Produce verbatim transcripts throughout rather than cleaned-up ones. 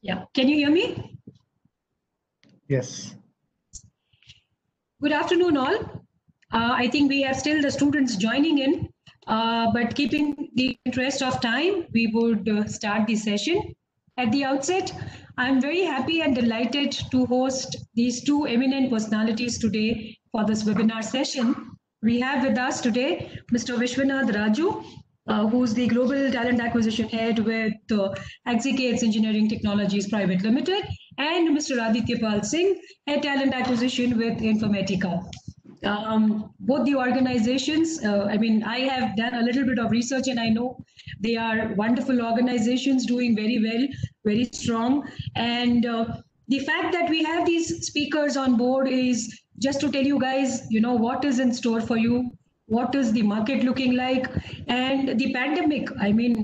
Yeah, can you hear me? Yes. Good afternoon, all. Uh, I think we have still the students joining in, uh, but keeping the interest of time, we would uh, start the session. At the outset, I'm very happy and delighted to host these two eminent personalities today for this webinar session. We have with us today Mister Vishwanath Raju, uh, who's the Global Talent Acquisition Head with uh, Exegates Engineering Technologies Private Limited, and Mister Aditya Pal Singh, Head Talent Acquisition with Informatica. Um, both the organizations, uh, I mean, I have done a little bit of research and I know they are wonderful organizations doing very well, very strong. And uh, the fact that we have these speakers on board is just to tell you guys, you know, what is in store for you, what is the market looking like, and the pandemic. I mean,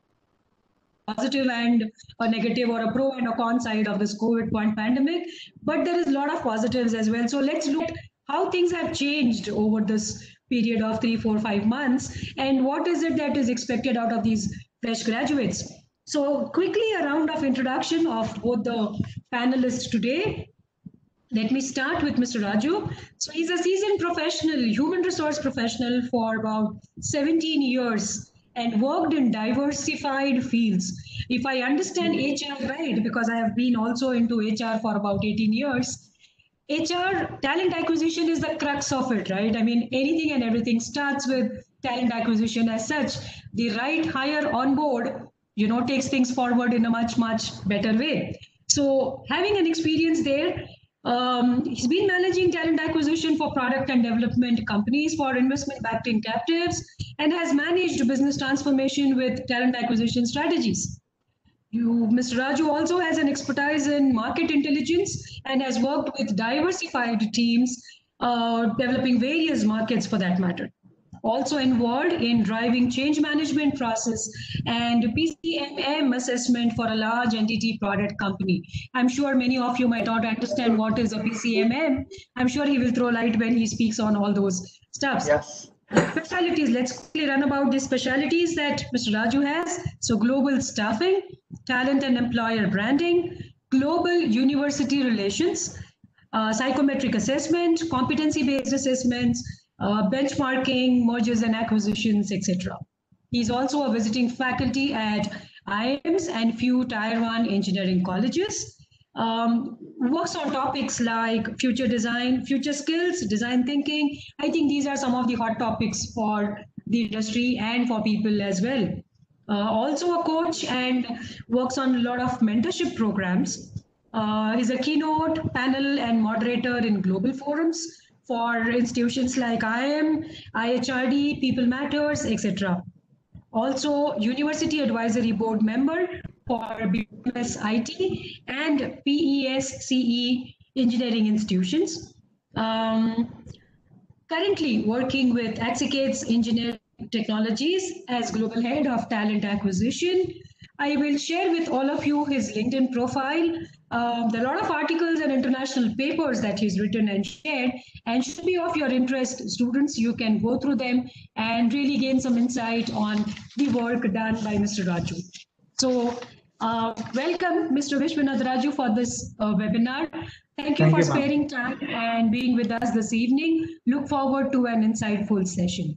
positive and a negative or a pro and a con side of this COVID pandemic, but there is a lot of positives as well. So let's look at how things have changed over this period of three, four, five months, and what is it that is expected out of these fresh graduates. So quickly, a round of introduction of both the panelists today. Let me start with Mister Raju. So he's a seasoned professional, human resource professional for about seventeen years and worked in diversified fields. If I understand H R right, because I have been also into H R for about eighteen years, H R talent acquisition is the crux of it, right? I mean, anything and everything starts with talent acquisition as such. The right hire on board, you know, takes things forward in a much, much better way. So having an experience there, um, he's been managing talent acquisition for product and development companies for investment backed in captives and has managed business transformation with talent acquisition strategies. You, Mister Raju also has an expertise in market intelligence and has worked with diversified teams uh, developing various markets for that matter. Also involved in driving change management process and P C M M assessment for a large entity product company. I'm sure many of you might not understand what is a P C M M. I'm sure he will throw light when he speaks on all those stuffs. Yes. Specialties, let's quickly run about the specialties that Mister Raju has. So global staffing, talent and employer branding, global university relations, uh, psychometric assessment, competency-based assessments, uh, benchmarking, mergers and acquisitions, et cetera. He's also a visiting faculty at I I Ms and few Tier one engineering colleges. Um, works on topics like future design, future skills, design thinking. I think these are some of the hot topics for the industry and for people as well. Uh, also a coach and works on a lot of mentorship programs. Uh, he's a keynote, panel, and moderator in global forums for institutions like I I M, I H R D, People Matters, et cetera. Also, University Advisory Board member for B M S I T and P E S C E engineering institutions. Um, currently working with Exegates Engineering Technologies as Global Head of Talent Acquisition. I will share with all of you his LinkedIn profile. Um, there are a lot of articles and international papers that he's written and shared, and should be of your interest, students. You can go through them and really gain some insight on the work done by Mister Raju. So, uh, welcome, Mister Vishwanath Raju, for this uh, webinar. Thank you Thank for you, ma'am. sparing time and being with us this evening. Look forward to an insightful session.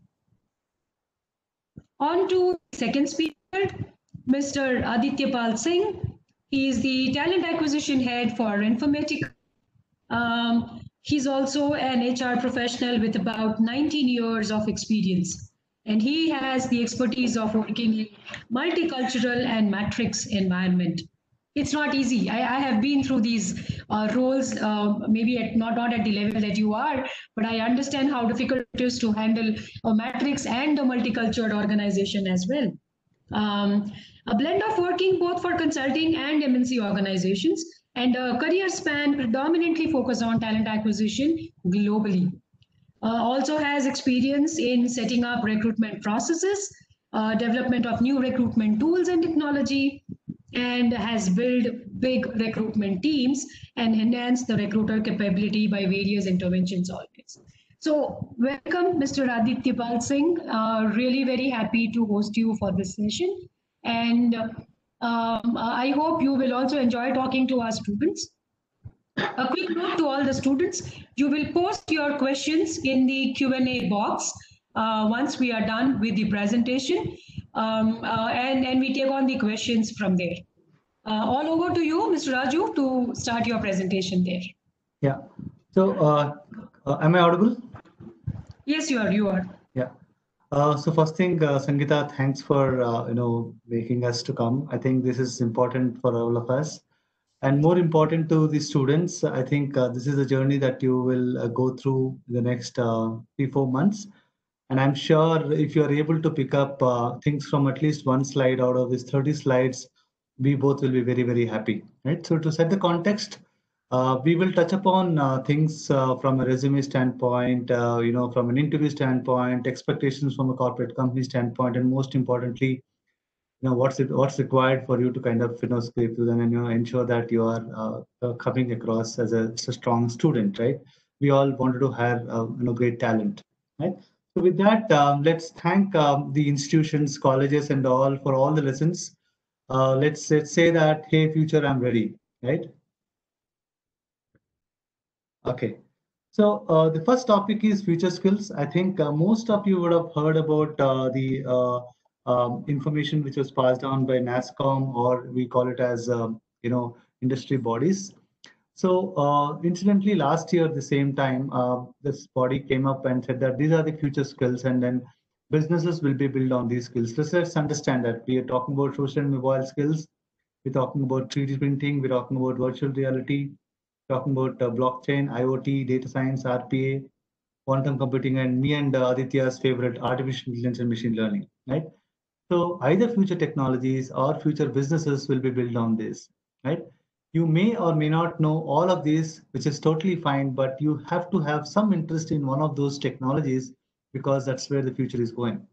On to the second speaker, Mister Aditya Pal Singh. He is the talent acquisition head for Informatica. Um, he's also an H R professional with about nineteen years of experience. And he has the expertise of working in multicultural and matrix environment. It's not easy. I, I have been through these uh, roles, uh, maybe at not, not at the level that you are, but I understand how difficult it is to handle a matrix and a multicultural organization as well. Um, a blend of working both for consulting and M N C organizations, and a career span predominantly focused on talent acquisition globally. Uh, also has experience in setting up recruitment processes, uh, development of new recruitment tools and technology, and has built big recruitment teams and enhanced the recruiter capability by various interventions always. So welcome, Mister Aditya Pal Singh. Uh, really very happy to host you for this session. And Um, I hope you will also enjoy talking to our students. A quick note to all the students, you will post your questions in the Q and A box uh, once we are done with the presentation, um, uh, and, and we take on the questions from there. Uh, all over to you, Mister Raju, to start your presentation there. Yeah. So, uh, uh, am I audible? Yes, you are. You are. Yeah. Uh, so first thing, uh, Sangeeta, thanks for uh, you know making us to come. I think this is important for all of us, and more important to the students. I think uh, this is a journey that you will uh, go through the next uh, three four months, and I'm sure if you are able to pick up uh, things from at least one slide out of these thirty slides, we both will be very very happy, right? So to set the context. Uh, we will touch upon uh, things uh, from a resume standpoint, uh, you know, from an interview standpoint, expectations from a corporate company standpoint, and most importantly, you know, what's it, what's required for you to kind of, you know, scrape through them and you know ensure that you are uh, uh, coming across as a, as a strong student, right? We all wanted to have uh, you know great talent, right? So with that, um, let's thank um, the institutions, colleges, and all for all the lessons. Uh, let's let's say that, hey, future, I'm ready, right? Okay. So uh, the first topic is future skills. I think uh, most of you would have heard about uh, the uh, um, information which was passed down by NASSCOM, or we call it as um, you know industry bodies. So uh, incidentally, last year at the same time, uh, this body came up and said that these are the future skills, and then businesses will be built on these skills. Let's, let's understand that we are talking about social and mobile skills. We're talking about three D printing. We're talking about virtual reality, talking about uh, blockchain, IoT, data science, R P A, quantum computing, and me and uh, Aditya's favorite, artificial intelligence and machine learning, right? So either future technologies or future businesses will be built on this, right? You may or may not know all of these, which is totally fine, but you have to have some interest in one of those technologies because that's where the future is going.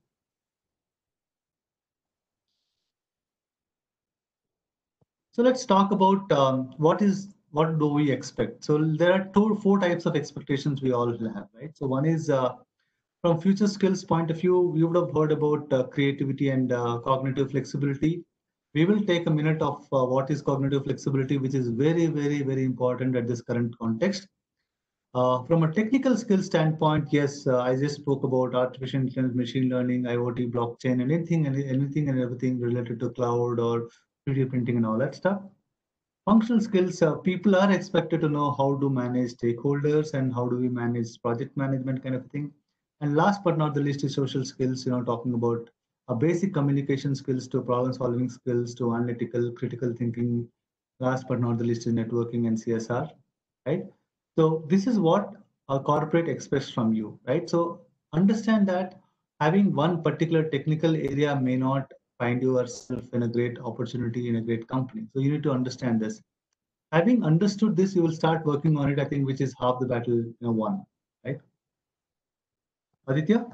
So let's talk about um, what is what do we expect. So there are two, four types of expectations we all have, right? So one is uh, from future skills point of view, you would have heard about uh, creativity and uh, cognitive flexibility. We will take a minute of uh, what is cognitive flexibility, which is very, very, very important at this current context. Uh, from a technical skill standpoint, yes, uh, I just spoke about artificial intelligence, machine learning, IoT, blockchain, anything, any, anything and everything related to cloud or three D printing and all that stuff. Functional skills, uh, people are expected to know how to manage stakeholders and how do we manage project management kind of thing. And last but not the least is social skills, you know, talking about a basic communication skills to problem solving skills to analytical, critical thinking. Last but not the least is networking and C S R, right? So this is what a corporate expects from you, right? So understand that having one particular technical area may not find yourself in a great opportunity in a great company. So you need to understand this. Having understood this, you will start working on it, I think, which is half the battle you know, won, right? Aditya?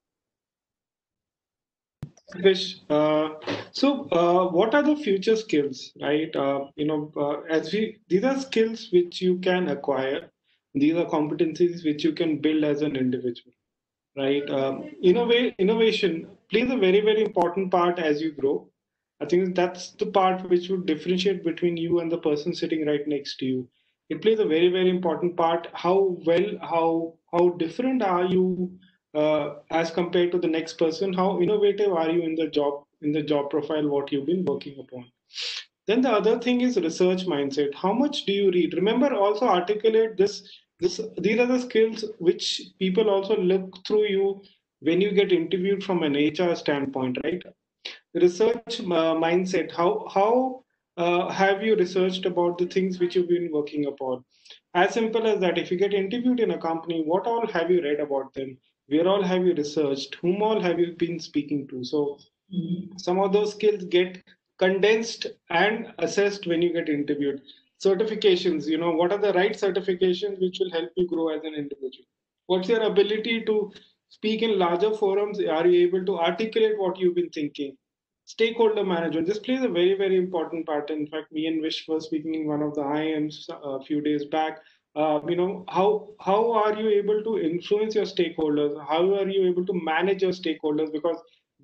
Krish, uh, so uh, what are the future skills, right? Uh, you know, uh, as we these are skills which you can acquire. These are competencies which you can build as an individual, right? Um, innova- innovation plays a very very important part as you grow. I think that's the part which would differentiate between you and the person sitting right next to you. It plays a very very important part. How well, how how different are you uh, as compared to the next person? How innovative are you in the job in the job profile what you've been working upon? Then the other thing is research mindset. How much do you read? Remember, also articulate this. This these are the skills which people also look through you when you get interviewed from an H R standpoint, right? Research uh, mindset. How how uh, have you researched about the things which you've been working upon? As simple as that. If you get interviewed in a company, what all have you read about them? Where all have you researched? Whom all have you been speaking to? So some of those skills get condensed and assessed when you get interviewed. Certifications, you know, what are the right certifications which will help you grow as an individual? What's your ability to speak in larger forums? Are you able to articulate what you've been thinking? Stakeholder management, this plays a very very important part. In fact, me and Vish were speaking in one of the I I Ms a few days back. Uh, you know, how how are you able to influence your stakeholders? How are you able to manage your stakeholders? Because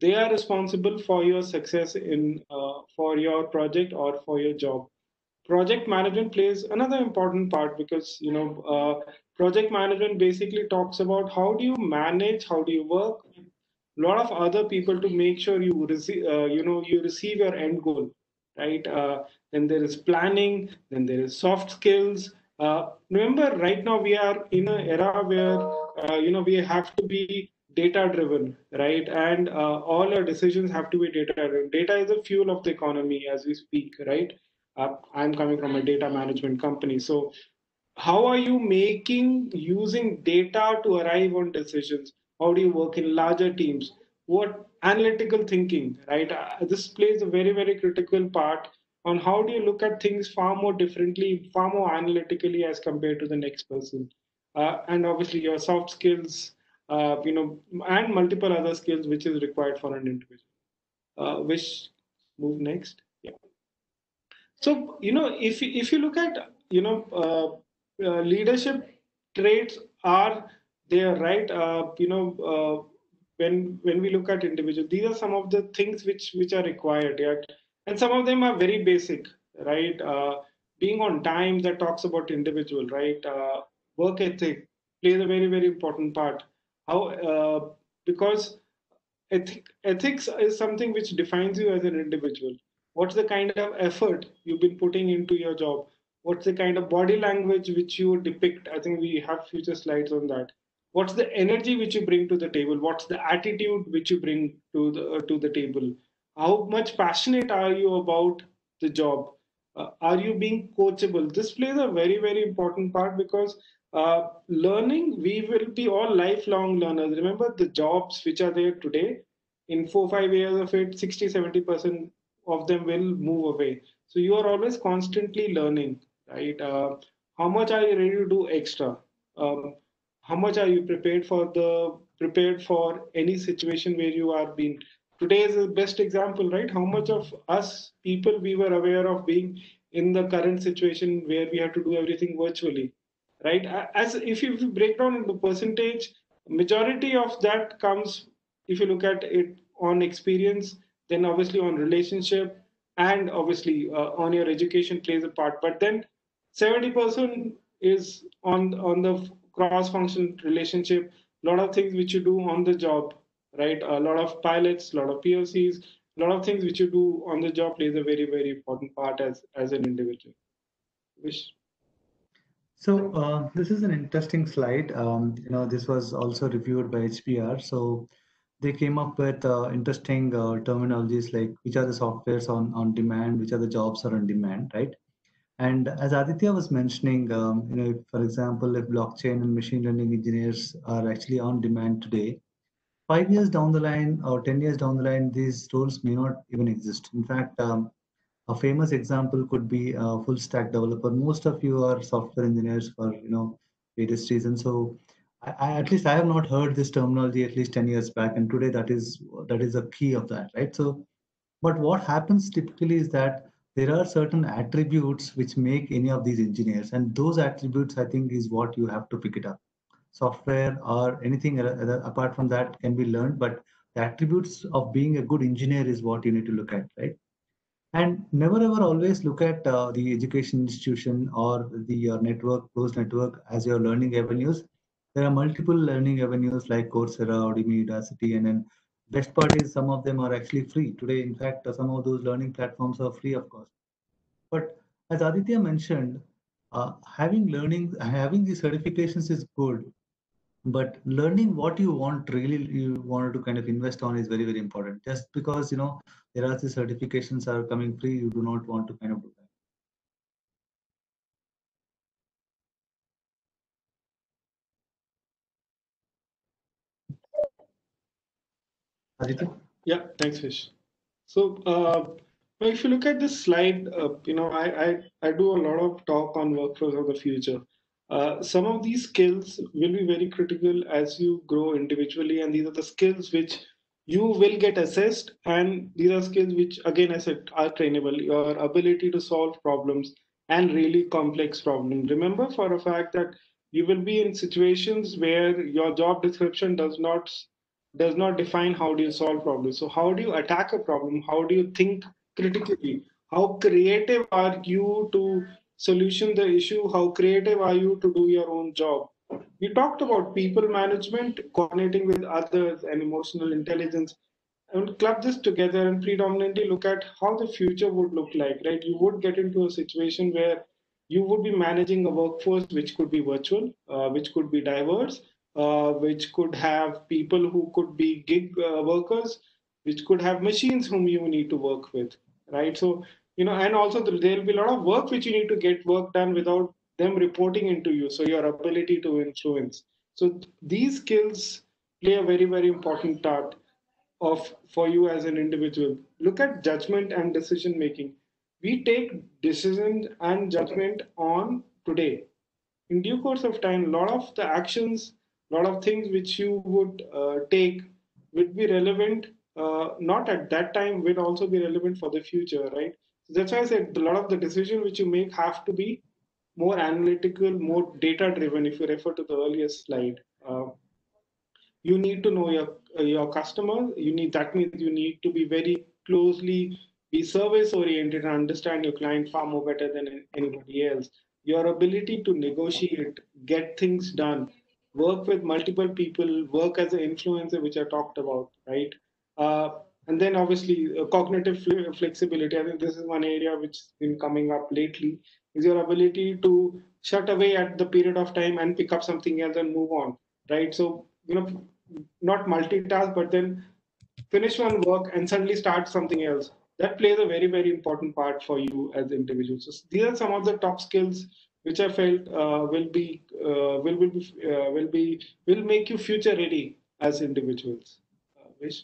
they are responsible for your success in uh, for your project or for your job. Project management plays another important part because you know uh, project management basically talks about how do you manage, how do you work with a lot of other people to make sure you receive uh, you know you receive your end goal, right? Uh, then there is planning, then there is soft skills. Uh, remember, right now we are in an era where uh, you know we have to be data driven, right? And uh, all our decisions have to be data driven. Data is the fuel of the economy as we speak, right? uh, I'm coming from a data management company. So how are you making using data to arrive on decisions? How do you work in larger teams? What analytical thinking, right? Uh, this plays a very, very critical part on how do you look at things far more differently, far more analytically as compared to the next person. Uh, and obviously your soft skills, uh, you know, and multiple other skills which is required for an individual. Uh, which move next? Yeah. So, you know, if if you look at, you know, uh, uh, leadership traits are there, right? Uh, you know, uh, when when we look at individuals, these are some of the things which which are required, yeah? And some of them are very basic, right? Uh, being on time, that talks about individual, right? Uh, work ethic plays a very very important part. How uh, because ethic, ethics is something which defines you as an individual. What's the kind of effort you've been putting into your job? What's the kind of body language which you depict? I think we have future slides on that. What's the energy which you bring to the table? What's the attitude which you bring to the uh, to the table? How much passionate are you about the job? Uh, are you being coachable? This plays a very very important part because uh, learning, we will be all lifelong learners. Remember the jobs which are there today, in four five years of it, sixty seventy percent of them will move away. So you are always constantly learning, right? Uh, how much are you ready to do extra? Um, how much are you prepared for the prepared for any situation where you are being? Today is the best example, right? How much of us people we were aware of being in the current situation where we have to do everything virtually, right? As if you, if you break down into percentage, majority of that comes, if you look at it on experience, then obviously on relationship, and obviously uh, on your education plays a part. But then seventy percent is on on the cross function relationship, a lot of things which you do on the job, right? A lot of pilots, a lot of P O Cs, a lot of things which you do on the job plays a very very important part as as an individual. Wish. So uh, this is an interesting slide. Um, you know, this was also reviewed by H B R. So they came up with uh, interesting uh, terminologies like which are the softwares on, on demand, which are the jobs are on demand, right? And as Aditya was mentioning, um, you know, if, for example, if blockchain and machine learning engineers are actually on demand today, five years down the line or ten years down the line, these roles may not even exist. In fact, um, a famous example could be a full stack developer. Most of you are software engineers for you know various reasons. So I, I, at least I have not heard this terminology at least ten years back, and today that is that is a key of that, right? So, but what happens typically is that there are certain attributes which make any of these engineers, and those attributes I think is what you have to pick it up. Software or anything other, apart from that can be learned, but the attributes of being a good engineer is what you need to look at, right? And never ever always look at uh, the education institution or the uh, network, closed network as your learning avenues. There are multiple learning avenues like Coursera, Udemy, Udacity, and then best part is some of them are actually free. Today, in fact, uh, some of those learning platforms are free of cost. But as Aditya mentioned, uh, having learning, having these certifications is good, but learning what you want really you wanted to kind of invest on is very very important. Just because you know there are these certifications are coming free, you do not want to kind of do that. Aditya? Yeah, thanks, Fish. So, uh, if you look at this slide, uh, you know, I, I, I do a lot of talk on workflows of the future. Uh, some of these skills will be very critical as you grow individually, and these are the skills which you will get assessed, and these are skills which, again, I said, are trainable. Your ability to solve problems and really complex problems. Remember for a fact that you will be in situations where your job description does not does not define how do you solve problems. So how do you attack a problem? How do you think critically? How creative are you to solution the issue? How creative are you to do your own job? We talked about people management, coordinating with others, and emotional intelligence. I would club this together and predominantly look at how the future would look like, right? You would get into a situation where you would be managing a workforce which could be virtual, uh, which could be diverse, uh, which could have people who could be gig uh, workers, which could have machines whom you need to work with, right? So, you know, and also there will be a lot of work which you need to get work done without them reporting into you. So your ability to influence. So these skills play a very, very important part of for you as an individual. Look at judgment and decision making. We take decisions and judgment on today. In due course of time, a lot of the actions, a lot of things which you would uh, take would be relevant, uh, not at that time, will also be relevant for the future, right? So that's why I said a lot of the decisions which you make have to be more analytical, more data driven. If you refer to the earlier slide, uh, you need to know your uh, your customer. You need that means you need to be very closely be service oriented and understand your client far more better than anybody else. Your ability to negotiate, get things done, work with multiple people, work as an influencer, which I talked about, right? uh, and then obviously uh, cognitive fle- flexibility. I think this is one area which has been coming up lately, is your ability to shut away at the period of time and pick up something else and move on, right? So, you know, not multitask, but then finish one work and suddenly start something else. That plays a very, very important part for you as individuals. So these are some of the top skills which I felt uh, will be uh, will will be uh, will be will make you future ready as individuals. Uh, Vish?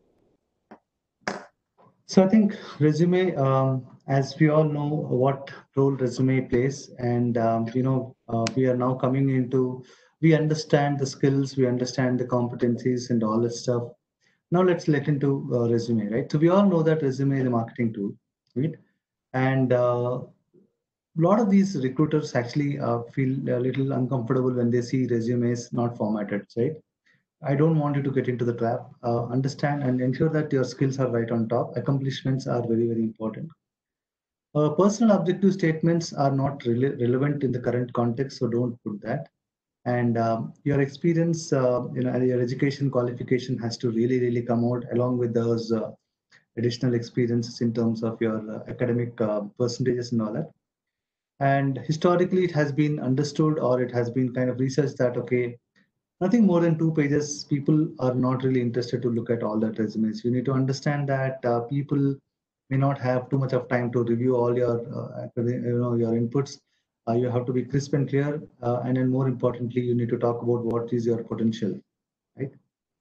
So I think resume, um, as we all know, what role resume plays, and um, you know, uh, we are now coming into, we understand the skills, we understand the competencies, and all that stuff. Now let's let into uh, resume, right? So we all know that resume is a marketing tool, right? And uh, a lot of these recruiters actually uh, feel a little uncomfortable when they see resumes not formatted, right? I don't want you to get into the trap. Uh, understand and ensure that your skills are right on top. Accomplishments are very, very important. Uh, personal objective statements are not rele relevant in the current context, so don't put that. And um, your experience, uh, you know, your education qualification has to really, really come out along with those uh, additional experiences in terms of your uh, academic uh, percentages and all that. And historically, it has been understood, or it has been kind of researched that, okay, nothing more than two pages, people are not really interested to look at all that resumes. You need to understand that uh, people may not have too much of time to review all your, uh, you know, your inputs. Uh, you have to be crisp and clear, uh, and then more importantly, you need to talk about what is your potential, right?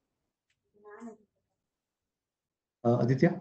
Uh, Aditya?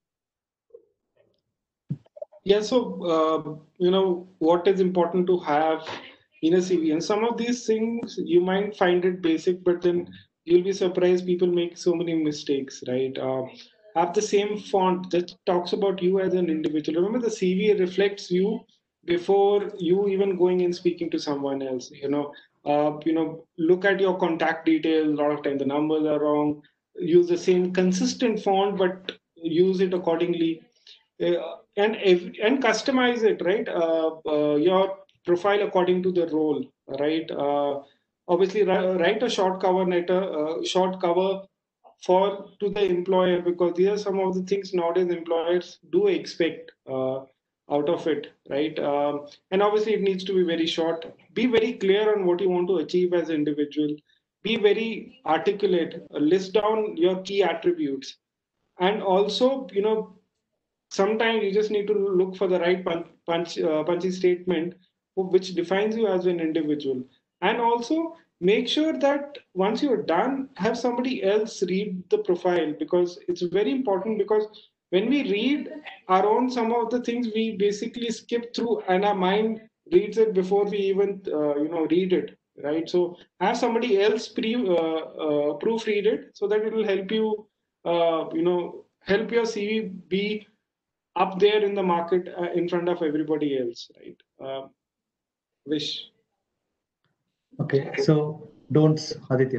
Yeah, so uh, you know what is important to have in a C V, and some of these things you might find it basic, but then you'll be surprised people make so many mistakes, right? Uh, have the same font that talks about you as an individual. Remember, the C V reflects you before you even going and speaking to someone else. You know, uh, you know, look at your contact details. A lot of time the numbers are wrong. Use the same consistent font, but use it accordingly, uh, and ev- and customize it, right? Uh, uh, your profile according to the role, right? Uh, obviously, ri- write a short cover letter, uh, short cover for to the employer, because these are some of the things nowadays employers do expect uh, out of it, right? Um, and obviously, it needs to be very short. Be very clear on what you want to achieve as an individual. Be very articulate. Uh, list down your key attributes, and also, you know, sometimes you just need to look for the right punch, punch uh, punchy statement which defines you as an individual. And also make sure that once you're done, have somebody else read the profile, because it's very important. Because when we read our own, some of the things we basically skip through and our mind reads it before we even uh, you know read it, right? So have somebody else pre uh, uh, proofread it, so that it will help you uh, you know help your cv be up there in the market, uh, in front of everybody else, right? Uh, Wish. Okay, so don'ts, Aditya.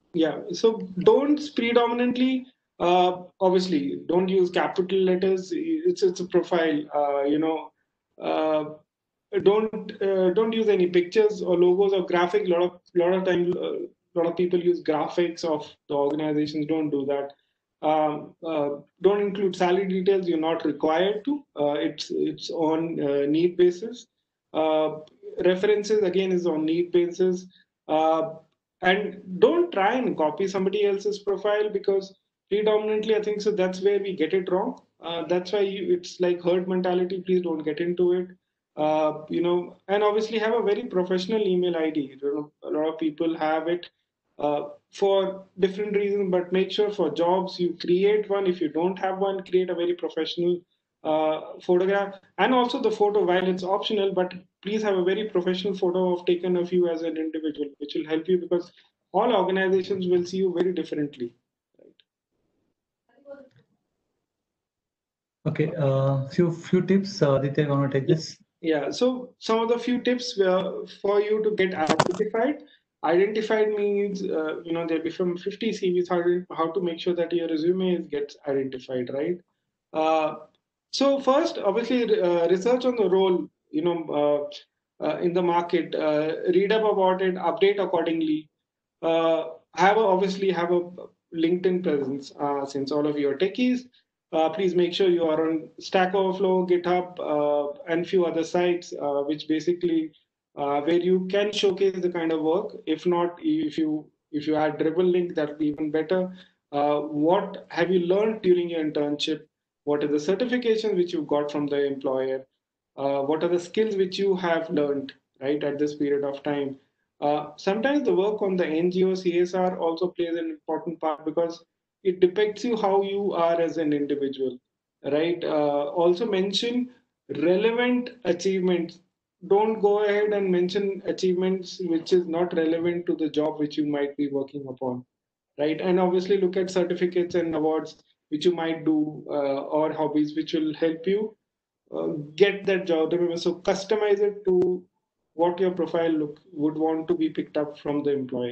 Yeah, so don't predominantly, uh, obviously, don't use capital letters. It's it's a profile. Uh, you know, uh, don't uh, don't use any pictures or logos or graphic. A lot of lot of times, a uh, lot of people use graphics of the organizations. Don't do that. Um, uh, don't include salary details. You're not required to. Uh, it's it's on uh, need basis. Uh, References again is on need basis. Uh, and don't try and copy somebody else's profile, because predominantly I think so that's where we get it wrong. Uh, that's why you, it's like herd mentality. Please don't get into it. Uh, you know, and obviously have a very professional email I D. You know, a lot of people have it uh, for different reasons, but make sure for jobs you create one. If you don't have one, create a very professional uh, photograph, and also the photo, while it's optional, but please have a very professional photo of taken of you as an individual, which will help you, because all organizations will see you very differently. Okay, uh, few few tips. Uh, Aditya, you want to take this? Yeah. So some of the few tips uh, for you to get identified. Identified means uh, you know there'll be from fifty C Vs how to, how to make sure that your resume is, gets identified, right? Uh, so first, obviously, uh, research on the role. You know, uh, uh, in the market, uh, read up about it, update accordingly. Uh, have a, obviously have a LinkedIn presence, uh, since all of you are techies. Uh, please make sure you are on Stack Overflow, GitHub, uh, and few other sites, uh, which basically uh, where you can showcase the kind of work. If not, if you if you add Dribble link, that would be even better. Uh, what have you learned during your internship? What are the certifications which you got from the employer? Uh, what are the skills which you have learned, right, at this period of time? Uh, sometimes the work on the N G O C S R also plays an important part, because it depicts you how you are as an individual, right? Uh, also mention relevant achievements. Don't go ahead and mention achievements which is not relevant to the job which you might be working upon, right? And obviously look at certificates and awards which you might do, uh, or hobbies which will help you uh, get that job. So customize it to what your profile look would want to be picked up from the employer.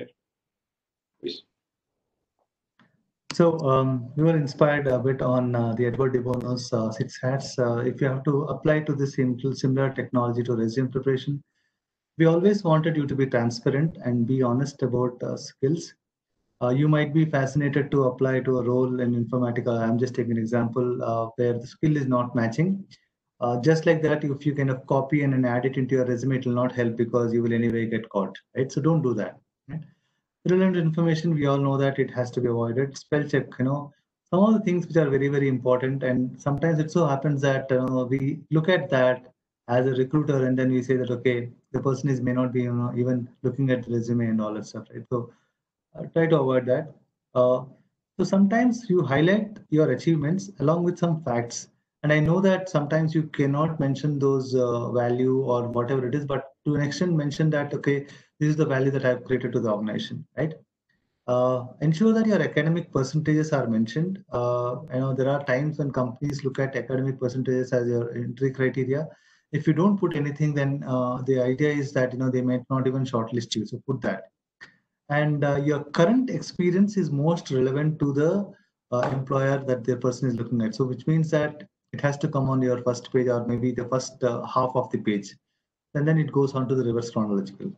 So um, we were inspired a bit on uh, the Edward de Bono's uh, six hats. Uh, if you have to apply to this similar technology to resume preparation, we always wanted you to be transparent and be honest about uh, skills. Uh, you might be fascinated to apply to a role in Informatica. I'm just taking an example uh, where the skill is not matching. Uh, just like that, if you kind of copy and then add it into your resume, it will not help because you will anyway get caught, right? So don't do that. Right? Relevant information, we all know that it has to be avoided. Spell check, you know, some of the things which are very, very important. And sometimes it so happens that uh, we look at that as a recruiter and then we say that, okay, the person is may not be, you know, even looking at the resume and all that stuff, right? So uh, try to avoid that. Uh, so sometimes you highlight your achievements along with some facts. And I know that sometimes you cannot mention those uh, value or whatever it is, but to an extent mention that, okay, this is the value that I've created to the organization, right? Uh, ensure that your academic percentages are mentioned. Uh, you know, there are times when companies look at academic percentages as your entry criteria. If you don't put anything, then uh, the idea is that, you know, they might not even shortlist you. So put that. And uh, your current experience is most relevant to the uh, employer that the person is looking at. So which means that it has to come on your first page or maybe the first uh, half of the page. And then it goes on to the reverse chronological.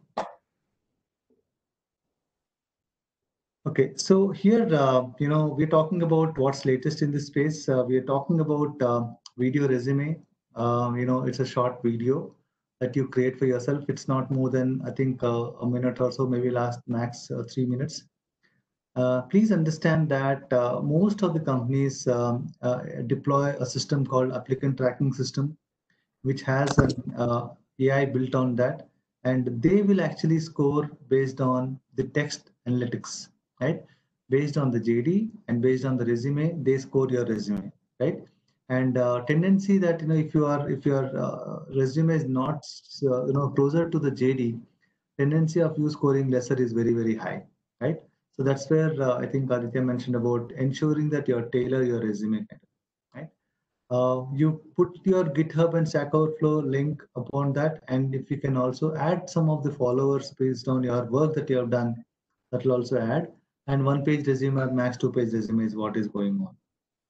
Okay, so here, uh, you know, we're talking about what's latest in this space. Uh, we are talking about uh, video resume. Um, you know, it's a short video that you create for yourself. It's not more than, I think, uh, a minute or so, maybe last max uh, three minutes. Uh, please understand that uh, most of the companies um, uh, deploy a system called applicant tracking system, which has an uh, A I built on that, and they will actually score based on the text analytics, right? Based on the J D and based on the resume, they score your resume, right? And uh, tendency that, you know, if you are if your uh, resume is not uh, you know closer to the J D, tendency of you scoring lesser is very very high, right? So that's where uh, I think Aditya mentioned about ensuring that you tailor your resume, right? Uh, you put your GitHub and Stack Overflow link upon that, and if you can also add some of the followers based on your work that you have done, that will also add. and one page resume or max two page resume is what is going on,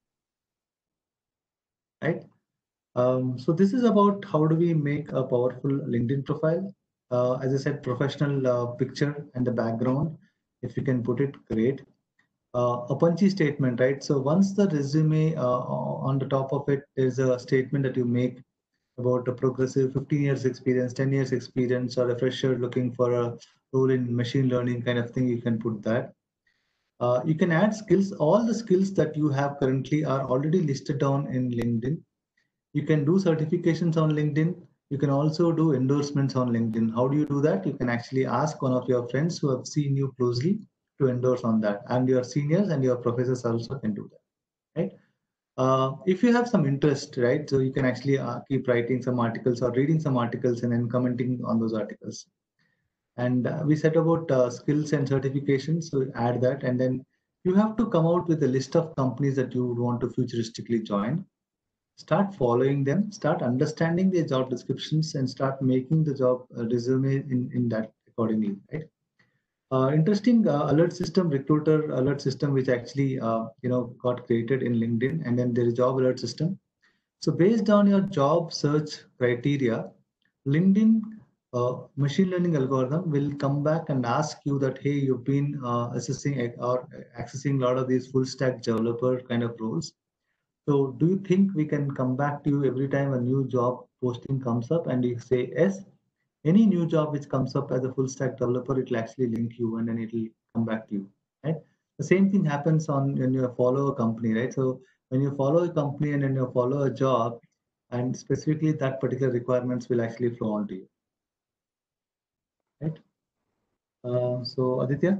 right? Um, so this is about how do we make a powerful LinkedIn profile. Uh, as I said, professional uh, picture and the background, if you can put it, great. Uh, a punchy statement, right? So once the resume, uh, on the top of it, there's a statement that you make about a progressive fifteen years experience, ten years experience, or a fresher looking for a role in machine learning kind of thing, you can put that. Uh, you can add skills. All the skills that you have currently are already listed down in LinkedIn. You can do certifications on LinkedIn. You can also do endorsements on LinkedIn. How do you do that? You can actually ask one of your friends who have seen you closely to endorse on that. And your seniors and your professors also can do that, right? Uh, if you have some interest, right, so you can actually uh, keep writing some articles or reading some articles and then commenting on those articles. And uh, we said about uh, skills and certifications, so add that. And then you have to come out with a list of companies that you would want to futuristically join. Start following them, start understanding their job descriptions, and start making the job uh, resume in, in that accordingly, right? Uh, interesting uh, alert system, recruiter alert system, which actually uh, you know got created in LinkedIn, and then there is job alert system. So based on your job search criteria, LinkedIn uh, machine learning algorithm will come back and ask you that, hey, you've been uh, assessing or accessing a lot of these full stack developer kind of roles. So do you think we can come back to you every time a new job posting comes up? And you say yes. Any new job which comes up as a full stack developer, it will actually link you and then it will come back to you, right? The same thing happens on when you follow a company, right? So when you follow a company and then you follow a job, and specifically that particular requirements will actually flow onto you, right? Uh, so Aditya.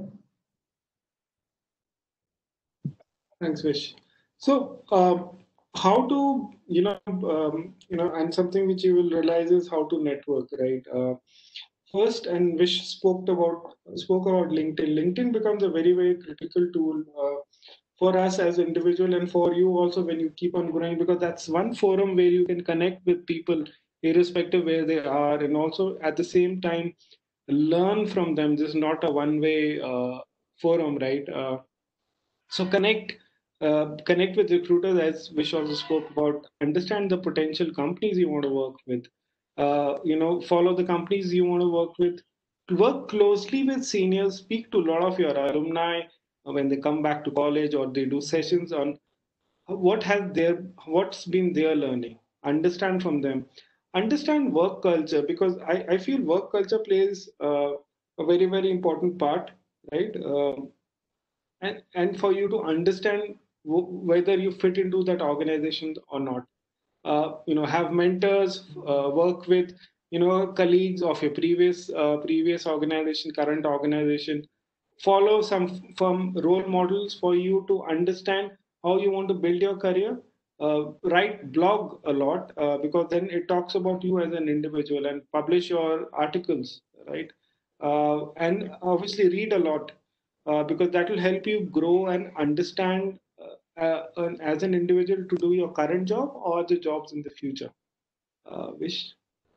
Thanks, Vish. So, um, how to, you know, um, you know, and something which you will realize is how to network, right? Uh, first, and Vish spoke about spoke about LinkedIn. LinkedIn becomes a very, very critical tool uh, for us as individual and for you also when you keep on growing, because that's one forum where you can connect with people irrespective where they are, and also at the same time learn from them. This is not a one-way uh, forum, right? Uh, so connect uh, connect with recruiters, as Vish also spoke about. Understand the potential companies you want to work with. Uh, you know, follow the companies you want to work with. Work closely with seniors. Speak to a lot of your alumni when they come back to college or they do sessions on what has their what's been their learning. Understand from them. Understand work culture, because I, I feel work culture plays uh, a very very important part, right? Um, and and for you to understand w- whether you fit into that organization or not. Uh, you know, have mentors, uh, work with, you know, colleagues of your previous uh, previous organization, current organization. Follow some from role models for you to understand how you want to build your career. Uh, write blog a lot, uh, because then it talks about you as an individual, and publish your articles, right? Uh, and obviously read a lot, uh, because that will help you grow and understand uh, uh, an- as an individual to do your current job or the jobs in the future. Uh, Vish?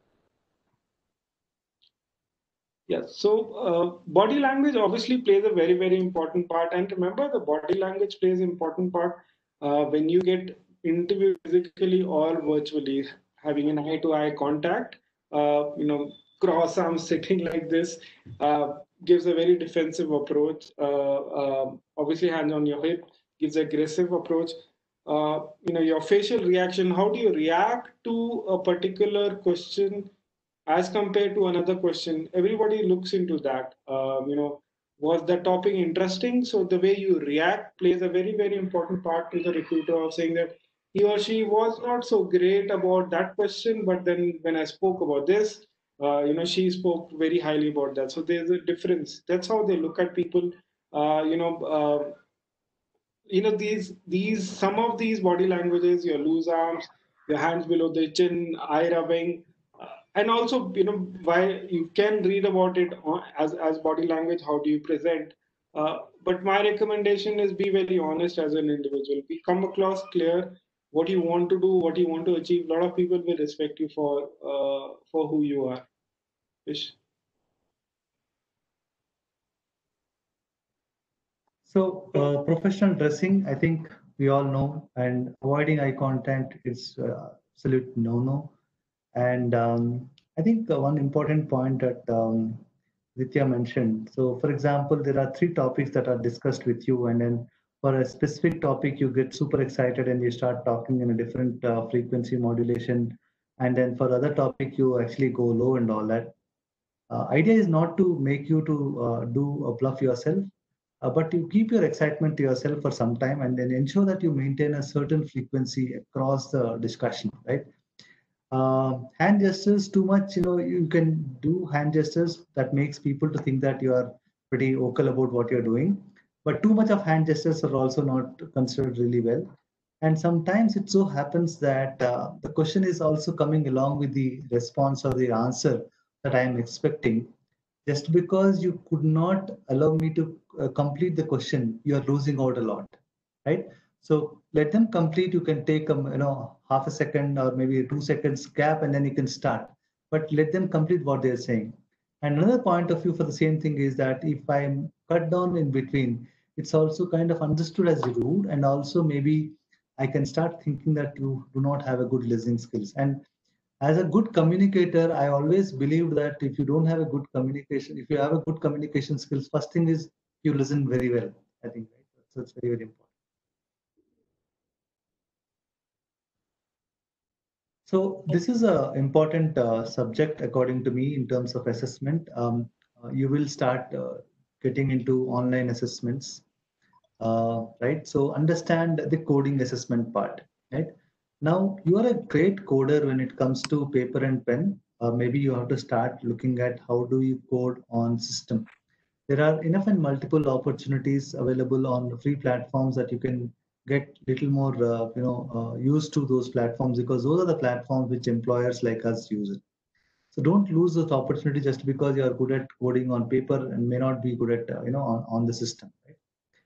Yes. So uh, body language obviously plays a very, very important part. And remember, the body language plays an important part uh, when you get interviewed physically or virtually, having an eye-to-eye contact. Uh, you know, cross arms sitting like this uh, gives a very defensive approach. Uh, uh, obviously, hands on your hip gives aggressive approach. Uh, you know, your facial reaction. How do you react to a particular question as compared to another question? Everybody looks into that. Um, you know, was the topic interesting? So the way you react plays a very, very important part to the recruiter of saying that he or she was not so great about that question, but then when I spoke about this, uh, you know, she spoke very highly about that. So there's a difference. That's how they look at people. Uh, you know, uh, you know these these some of these body languages, your loose arms, your hands below the chin, eye rubbing, uh, and also, you know, why you can read about it on, as as body language, how do you present. Uh, but my recommendation is be very honest as an individual, be come across clear what you want to do, what you want to achieve. A lot of people will respect you for uh, for who you are. Ish. So uh, professional dressing, I think we all know, and avoiding eye contact is uh, absolute no-no. And um, I think uh, one important point that um, Vidya mentioned. So, for example, there are three topics that are discussed with you, and then for a specific topic, you get super excited and you start talking in a different uh, frequency modulation. And then for other topic, you actually go low and all that. Uh, idea is not to make you to uh, do a bluff yourself, uh, but you keep your excitement to yourself for some time and then ensure that you maintain a certain frequency across the discussion, right? Uh, hand gestures too much, you know, you can do hand gestures that makes people to think that you are pretty vocal about what you're doing, but too much of hand gestures are also not considered really well. And sometimes it so happens that uh, the question is also coming along with the response or the answer that I am expecting. Just because you could not allow me to uh, complete the question, you are losing out a lot, right? So let them complete. You can take um, you know half a second or maybe two seconds gap, and then you can start. But let them complete what they're saying. And another point of view for the same thing is that if I'm cut down in between, it's also kind of understood as rude, and also maybe I can start thinking that you do not have a good listening skills. And as a good communicator, I always believed that if you don't have a good communication, if you have a good communication skills, first thing is you listen very well. I think right? So it's very very important. So this is a important uh, subject according to me in terms of assessment. Um, uh, you will start uh, getting into online assessments, uh, right? So understand the coding assessment part, right? Now you are a great coder when it comes to paper and pen. Uh, maybe you have to start looking at how do you code on system. There are enough and multiple opportunities available on free platforms that you can get little more uh, you know uh, used to those platforms, because those are the platforms which employers like us use it. So don't lose this opportunity just because you are good at coding on paper and may not be good at uh, you know on, on the system, right?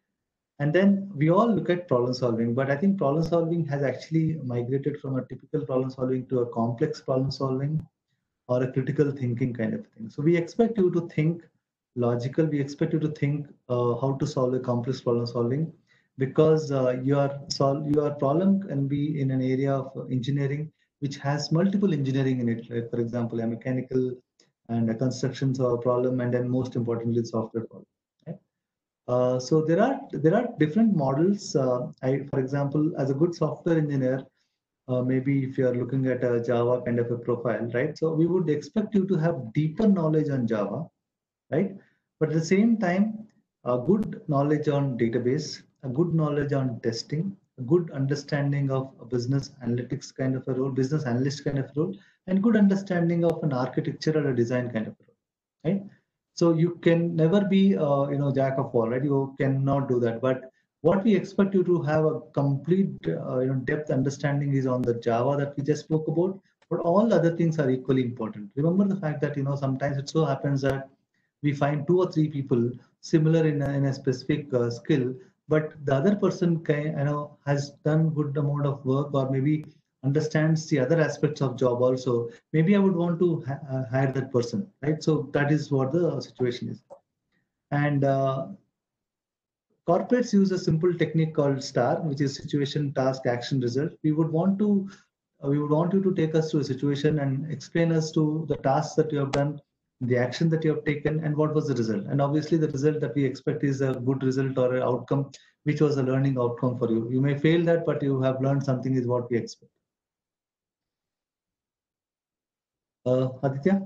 And then we all look at problem solving, but I think problem solving has actually migrated from a typical problem solving to a complex problem solving or a critical thinking kind of thing. So we expect you to think logical. We expect you to think uh, how to solve a complex problem solving, because uh, your sol- your problem can be in an area of engineering which has multiple engineering in it. Like for example, a mechanical and a construction problem, and then most importantly, software problem. Right? Uh, so there are there are different models. Uh, I, for example, as a good software engineer, uh, maybe if you are looking at a Java kind of a profile, right? So we would expect you to have deeper knowledge on Java, right? But at the same time, a good knowledge on database, a good knowledge on testing, a good understanding of a business analytics kind of a role, business analyst kind of role, and good understanding of an architecture or a design kind of a role, right? So you can never be, uh, you know, jack of all, right? You cannot do that. But what we expect you to have a complete, uh, you know, depth understanding is on the Java that we just spoke about. But all other things are equally important. Remember the fact that you know sometimes it so happens that we find two or three people similar in a, in a specific uh, skill, but the other person can, you know, has done good amount of work or maybe understands the other aspects of job also. Maybe I would want to ha- uh, hire that person, right? So that is what the situation is. And uh, corporates use a simple technique called STAR, which is situation, task, action, result. We would want to uh, we would want you to take us to a situation and explain us to the tasks that you have done, the action that you have taken, and what was the result. And obviously, the result that we expect is a good result or an outcome, which was a learning outcome for you. You may fail that, but you have learned something is what we expect. Uh, Aditya?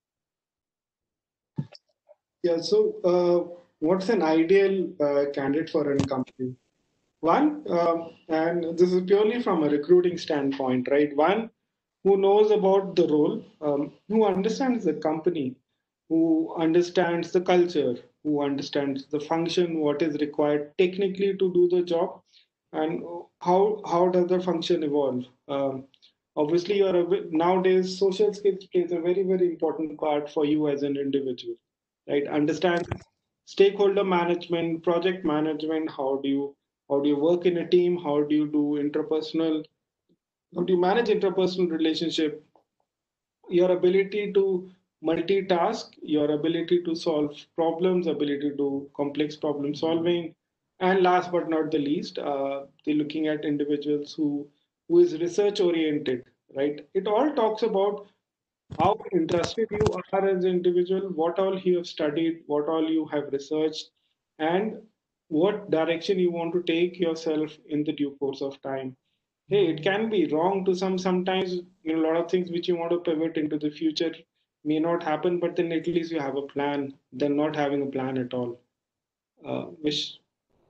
Yeah, so uh, what's an ideal uh, candidate for a company? One, um, and this is purely from a recruiting standpoint, right? One who knows about the role, um, who understands the company, who understands the culture, who understands the function, what is required technically to do the job, and how how does the function evolve. Um, obviously, you're a, nowadays social skills plays a very very important part for you as an individual, right? Understand stakeholder management, project management. How do you how do you work in a team? How do you do interpersonal? How do you manage interpersonal relationship? Your ability to multitask, your ability to solve problems, ability to do complex problem solving, And last but not the least, uh, they're looking at individuals who who is research oriented, right? It all talks about how interested you are as an individual, what all you have studied, what all you have researched, and what direction you want to take yourself in the due course of time. Hey, it can be wrong to some sometimes, you know, a lot of things which you want to pivot into the future may not happen, but then at least you have a plan than not having a plan at all. Uh, which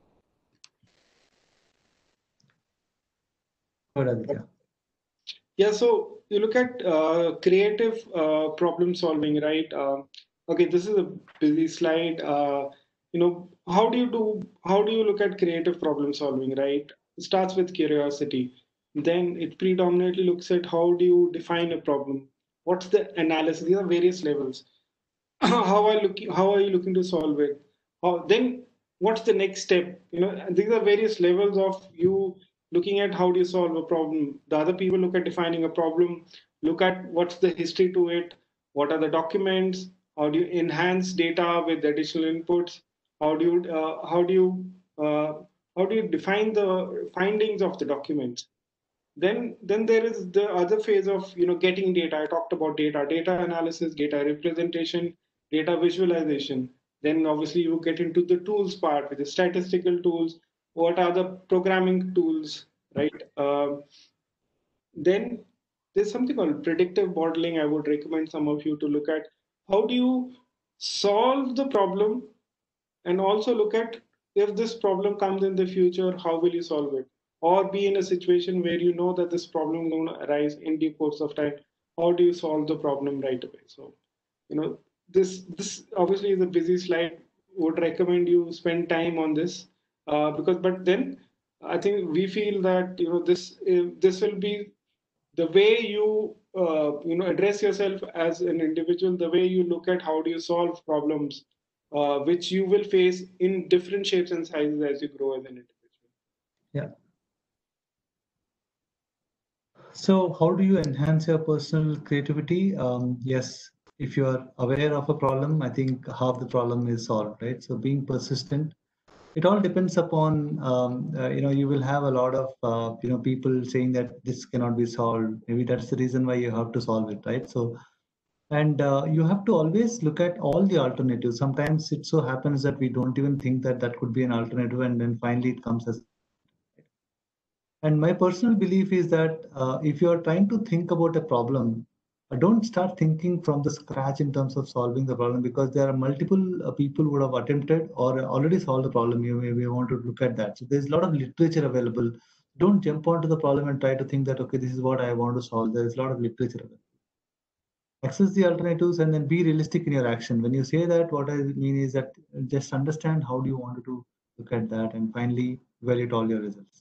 Good, Aditya. Yeah, so you look at uh, creative uh, problem solving, right? Uh, okay, this is a busy slide. Uh, you know, how do you do? How do you look at creative problem solving, right? It starts with curiosity. Then it predominantly looks at how do you define a problem? What's the analysis? These are various levels. how are looking? How are you looking to solve it? How, then what's the next step? You know, and these are various levels of you looking at how do you solve a problem. The other people look at defining a problem, look at what's the history to it, what are the documents, how do you enhance data with additional inputs, how do you uh, how do you uh, how do you define the findings of the documents. Then then there is the other phase of, you know, getting data. I talked about data data analysis, data representation, data visualization. Then obviously you get into the tools part with the statistical tools. What are the programming tools, right? Um then there's something called predictive modeling. I would recommend some of you to look at how do you solve the problem, and also look at if this problem comes in the future, how will you solve it? Or be in a situation where you know that this problem will arise in due course of time. How do you solve the problem right away? So, you know, this this obviously is a busy slide. Would recommend you spend time on this uh, because, but then I think we feel that, you know, this this will be the way you uh, you know address yourself as an individual, the way you look at how do you solve problems uh, which you will face in different shapes and sizes as you grow as an individual. Yeah. So how do you enhance your personal creativity? Um, yes, if you are aware of a problem, I think half the problem is solved, right? So being persistent, it all depends upon, um, uh, you know, you will have a lot of, uh, you know, people saying that this cannot be solved. Maybe that's the reason why you have to solve it, right? So, and uh, you have to always look at all the alternatives. Sometimes it so happens that we don't even think that that could be an alternative, and then finally it comes as. And my personal belief is that uh, if you are trying to think about a problem, uh, don't start thinking from the scratch in terms of solving the problem, because there are multiple uh, people who would have attempted or already solved the problem. You may, may want to look at that. So there's a lot of literature available. Don't jump onto the problem and try to think that, okay, this is what I want to solve. There's a lot of literature available. Access the alternatives and then be realistic in your action. When you say that, what I mean is that just understand how do you want to look at that, and finally evaluate all your results.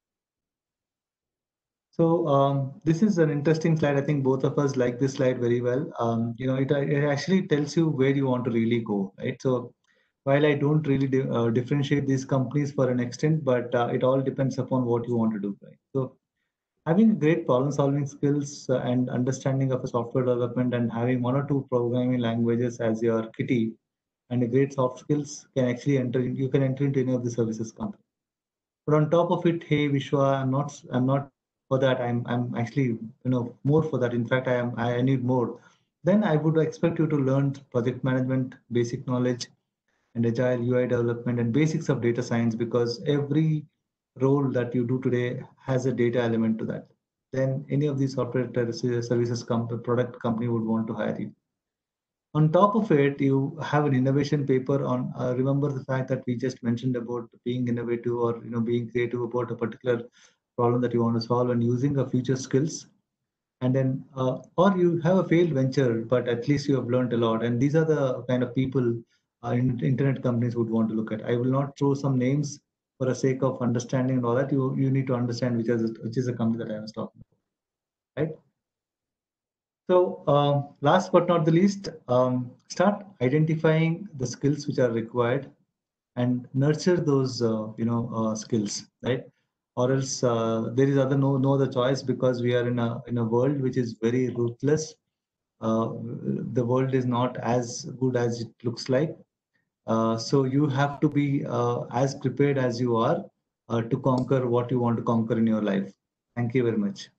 So um, this is an interesting slide. I think both of us like this slide very well. Um, you know, it, it actually tells you where you want to really go, right? So while I don't really di uh, differentiate these companies for an extent, but uh, it all depends upon what you want to do, right? So having great problem-solving skills uh, and understanding of a software development, and having one or two programming languages as your kitty and a great soft skills can actually enter. You can enter into any of the services company. But on top of it, hey Vishwa, I'm not I'm not for that. I'm I'm actually, you know, more for that. In fact, I am I need more. Then I would expect you to learn project management, basic knowledge, and agile U I development and basics of data science, because every role that you do today has a data element to that. Then any of these software services company, product company would want to hire you. On top of it, you have an innovation paper on, uh, remember the fact that we just mentioned about being innovative, or, you know, being creative about a particular problem that you want to solve, and using a future skills. And then, uh, or you have a failed venture, but at least you have learned a lot. And these are the kind of people uh, in, internet companies would want to look at. I will not throw some names for the sake of understanding and all that. You, you need to understand which is, which is a company that I was talking about, right? So um, last but not the least, um, start identifying the skills which are required and nurture those, uh, you know, uh, skills, right? Or else uh, there is other no no other choice, because we are in a in a world which is very ruthless. Uh, the world is not as good as it looks like. Uh, so you have to be uh, as prepared as you are uh, to conquer what you want to conquer in your life. Thank you very much.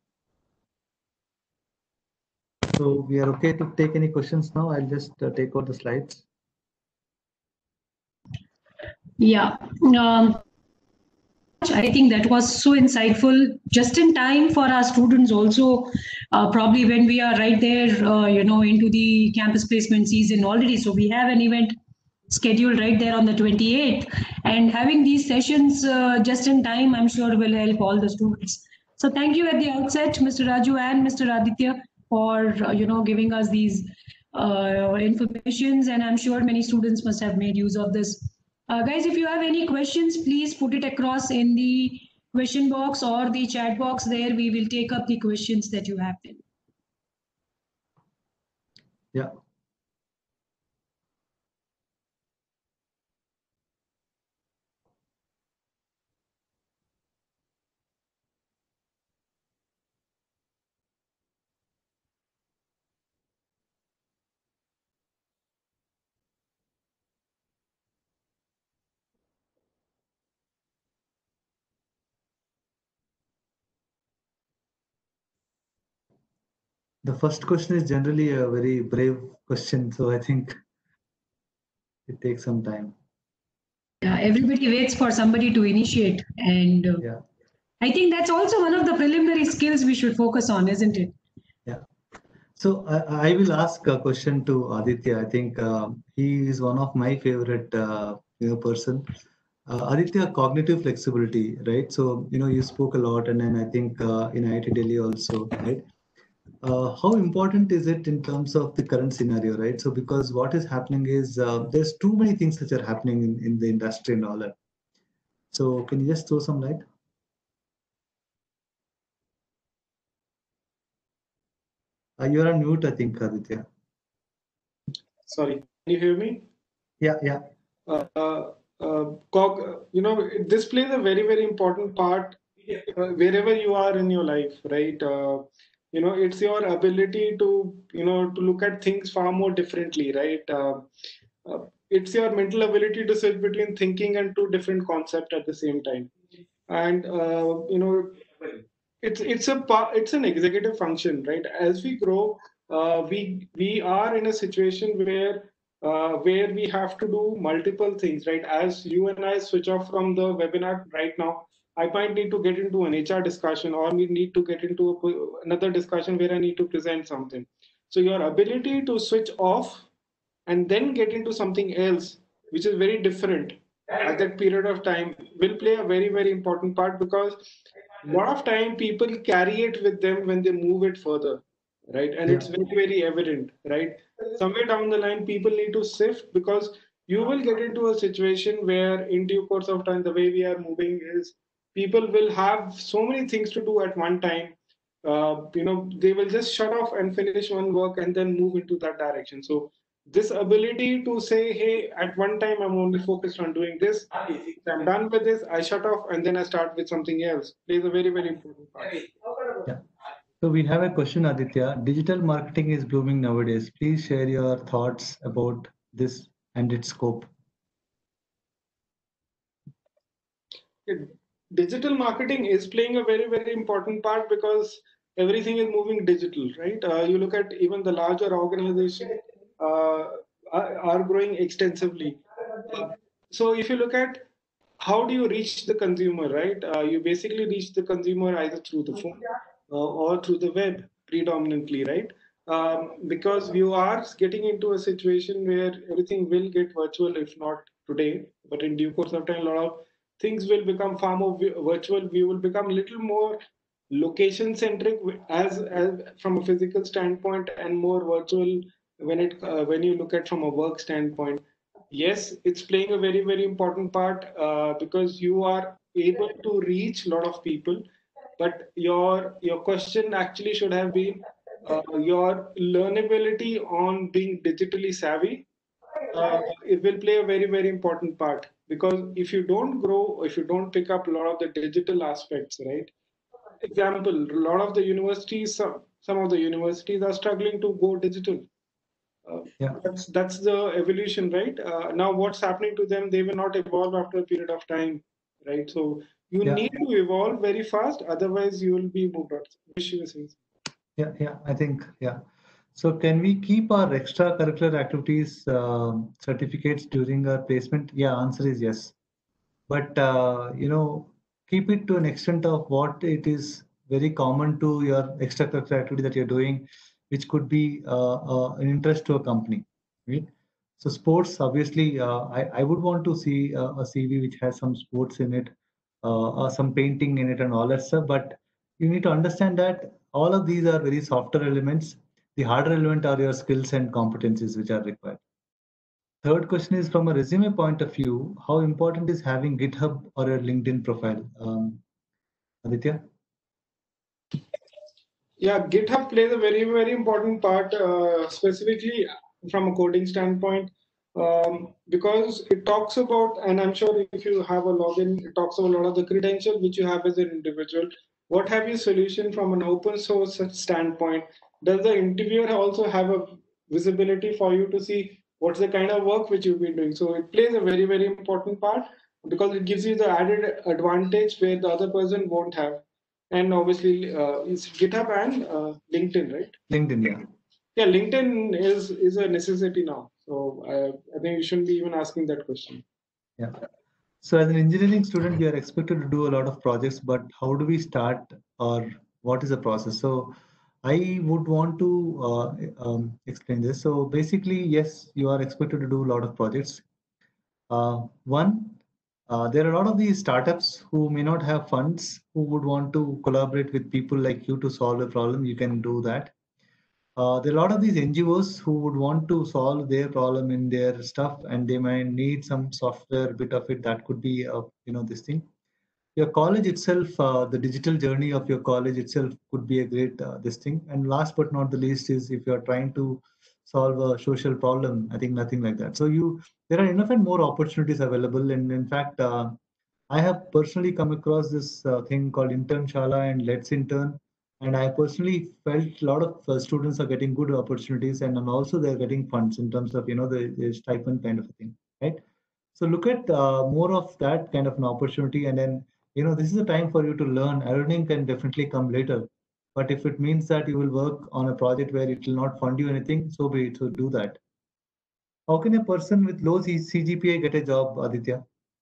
So we are okay to take any questions now. I'll just uh, take out the slides. Yeah. Um, I think that was so insightful, just in time for our students also, uh, probably when we are right there, uh, you know, into the campus placement season already. So we have an event scheduled right there on the twenty-eighth, and having these sessions uh, just in time, I'm sure will help all the students. So thank you at the outset, Mister Raju and Mister Aditya, for, uh, you know, giving us these uh, informations, and I'm sure many students must have made use of this. Uh, guys, if you have any questions, please put it across in the question box or the chat box there. We will take up the questions that you have then. Yeah. The first question is generally a very brave question, so I think it takes some time. Yeah, everybody waits for somebody to initiate, and uh, Yeah. I think that's also one of the preliminary skills we should focus on, isn't it? Yeah. So I, I will ask a question to Aditya. I think uh, he is one of my favorite uh, you know person. Uh, Aditya, cognitive flexibility, right? So you know you spoke a lot, and then I think uh, in I I T Delhi also, right? Uh, how important is it in terms of the current scenario, right? So because what is happening is uh, there's too many things which are happening in, in the industry and all that. So can you just throw some light? Uh, you're on mute, I think, Aditya. Sorry, can you hear me? Yeah, yeah. Uh, uh, cog, you know, this plays a very, very important part uh, wherever you are in your life, right? Uh, you know, it's your ability to, you know, to look at things far more differently, right? Uh, uh, it's your mental ability to switch between thinking and two different concepts at the same time. And, uh, you know, it's it's a pa- it's an executive function, right? As we grow, uh, we we are in a situation where uh, where we have to do multiple things, right? As you and I switch off from the webinar right now, I might need to get into an H R discussion, or we need to get into a, another discussion where I need to present something. So your ability to switch off and then get into something else, which is very different at that period of time, will play a very, very important part, because a lot of time people carry it with them when they move it further, right? And Yeah. it's very, very evident, right? Somewhere down the line, people need to sift, because you will get into a situation where, in due course of time, the way we are moving is people will have so many things to do at one time. Uh, you know, they will just shut off and finish one work and then move into that direction. So this ability to say, hey, at one time I'm only focused on doing this, I'm done with this, I shut off and then I start with something else, plays a very, very important part. Yeah. So we have a question, Aditya. Digital marketing is blooming nowadays. Please share your thoughts about this and its scope. Digital marketing is playing a very, very important part, because everything is moving digital, right? Uh, you look at even the larger organizations uh, are, are growing extensively. Uh, so if you look at how do you reach the consumer, right? Uh, you basically reach the consumer either through the phone uh, or through the web predominantly, right? Um, because you are getting into a situation where everything will get virtual, if not today, but in due course of time, a lot of things will become far more vi- virtual. We will become a little more location centric as, as from a physical standpoint, and more virtual when it uh, when you look at from a work standpoint. Yes, it's playing a very, very important part uh, because you are able to reach a lot of people. But your your question actually should have been uh, your learnability on being digitally savvy. Uh, it will play a very, very important part, because if you don't grow, if you don't pick up a lot of the digital aspects, right? Example, a lot of the universities, some, some of the universities are struggling to go digital. Uh, Yeah. that's that's the evolution, right? Uh, now, what's happening to them? They will not evolve after a period of time, right? So you Yeah. need to evolve very fast, otherwise you will be moved out. Wish you were saying. Yeah, yeah, I think, yeah. So can we keep our extracurricular activities um certificates during our placement? Yeah, answer is yes. But uh, you know, keep it to an extent of what it is very common to your extracurricular activity that you're doing, which could be uh, uh, an interest to a company, right? So sports, obviously, uh, I, I would want to see a, a C V which has some sports in it, uh, or some painting in it and all that stuff. But you need to understand that all of these are very softer elements. The harder element are your skills and competencies which are required. Third question is from a resume point of view, how important is having GitHub or a LinkedIn profile? Um, Aditya? Yeah, GitHub plays a very, very important part, uh, specifically from a coding standpoint, um, because it talks about, and I'm sure if you have a login, it talks about a lot of the credentials which you have as an individual. What have you solution from an open source standpoint? Does the interviewer also have a visibility for you to see what's the kind of work which you've been doing? So it plays a very, very important part because it gives you the added advantage where the other person won't have. And obviously, uh, it's GitHub and uh, LinkedIn, right? LinkedIn, yeah. Yeah, LinkedIn is is a necessity now. So I, I think you shouldn't be even asking that question. Yeah. So as an engineering student, we are expected to do a lot of projects, but how do we start or what is the process? So I would want to uh, um, explain this. So basically, yes, you are expected to do a lot of projects. Uh, one, uh, there are a lot of these startups who may not have funds, who would want to collaborate with people like you to solve a problem. You can do that. Uh, there are a lot of these N G Os who would want to solve their problem in their stuff, and they might need some software bit of it that could be, uh, you know, this thing. Your college itself, uh, the digital journey of your college itself could be a great uh, this thing. And last but not the least is if you're trying to solve a social problem, I think nothing like that. So you, there are enough and more opportunities available. And in fact, uh, I have personally come across this uh, thing called Internshala and Let's Intern, and I personally felt a lot of uh, students are getting good opportunities, and I'm also they're getting funds in terms of you know the, the stipend kind of a thing, right? So look at uh, more of that kind of an opportunity, and then you know this is a time for you to learn. Earning can definitely come later, but if it means that you will work on a project where it will not fund you anything, so be it. So do that. How can a person with low C G P A get a job, Aditya?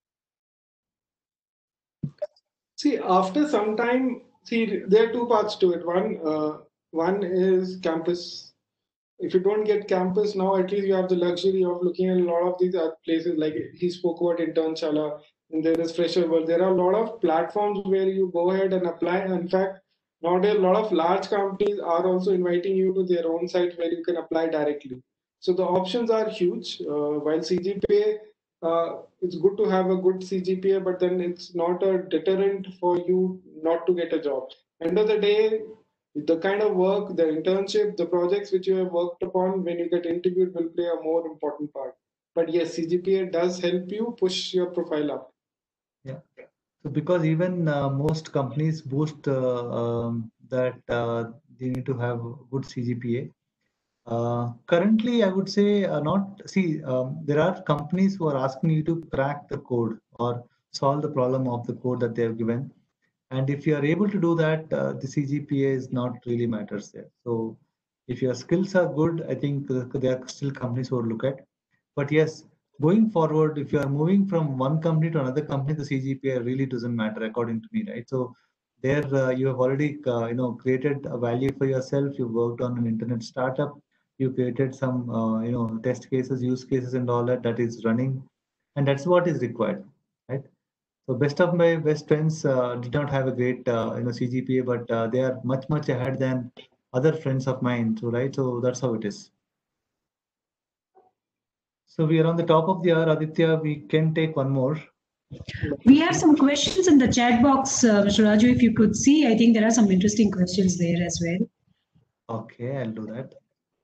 See, after some time, see, there are two parts to it. One, uh, one is campus. If you don't get campus now, at least you have the luxury of looking at a lot of these other places. Like he spoke about Internshala, and there is Fresher World. There are a lot of platforms where you go ahead and apply. In fact, nowadays a lot of large companies are also inviting you to their own site where you can apply directly. So the options are huge. Uh, while C G P A, uh, it's good to have a good C G P A, but then it's not a deterrent for you not to get a job. End of the day, the kind of work, the internship, the projects which you have worked upon when you get interviewed will play a more important part. But yes, C G P A does help you push your profile up. Yeah. So because even uh, most companies boost uh, um, that uh, they need to have good C G P A. Uh, currently, I would say uh, not. See, um, there are companies who are asking you to crack the code or solve the problem of the code that they have given. And if you are able to do that, uh, the C G P A is not really matters there. So if your skills are good, I think uh, there are still companies who will look at. But yes, going forward, if you are moving from one company to another company, the C G P A really doesn't matter according to me, right? So there uh, you have already uh, you know created a value for yourself. You worked on an internet startup. You created some uh, you know test cases, use cases, and all that that is running, and that's what is required, right? So best of my best friends uh, did not have a great uh, you know C G P A, but uh, they are much much ahead than other friends of mine. So right, so that's how it is. So we are on the top of the hour, Aditya. We can take one more. We have some questions in the chat box, uh, Mister Raju. If you could see, I think there are some interesting questions there as well. Okay, I'll do that.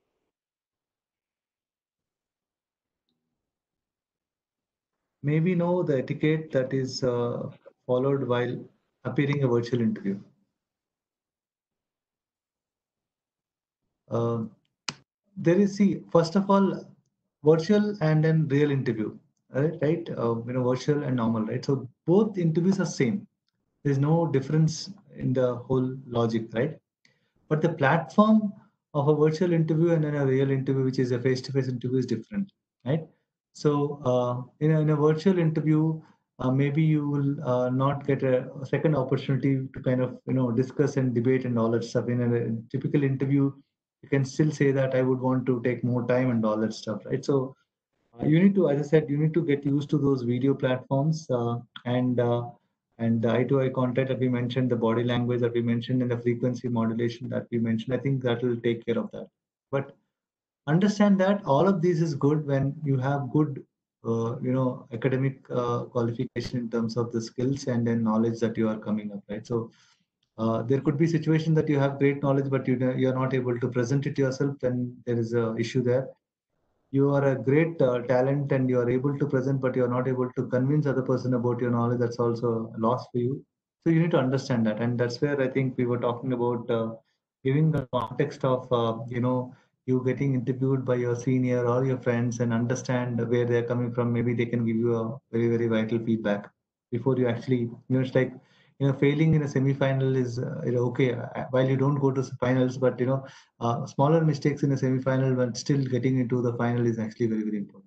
May we know the etiquette that is uh, followed while appearing a virtual interview? Uh, there is, see, first of all, virtual and then real interview, right? Right? Uh, you know, virtual and normal, right? So both interviews are same. There's no difference in the whole logic, right? But the platform of a virtual interview and then a real interview, which is a face-to-face interview, is different, right? So, uh, in, a, in a virtual interview, uh, maybe you will uh, not get a, a second opportunity to kind of, you know, discuss and debate and all that stuff. In a, a typical interview, you can still say that I would want to take more time and all that stuff, right? So, uh, you need to, as I said, you need to get used to those video platforms uh, and uh, and the eye to eye contact that we mentioned, the body language that we mentioned, and the frequency modulation that we mentioned. I think that will take care of that. But understand that all of these is good when you have good, uh, you know, academic uh, qualification in terms of the skills and then knowledge that you are coming up, right? So. Uh, there could be situation that you have great knowledge, but you you are not able to present it yourself, and there is a issue there. You are a great uh, talent and you are able to present, but you are not able to convince other person about your knowledge. That's also a loss for you. So you need to understand that, and that's where I think we were talking about uh, giving the context of uh, you know, you getting interviewed by your senior or your friends and understand where they're coming from. Maybe they can give you a very very vital feedback before you actually, you know, it's like, you know, failing in a semi-final is uh, you know, okay uh, while you don't go to finals, but you know, uh, smaller mistakes in a semi-final but still getting into the final is actually very, very important.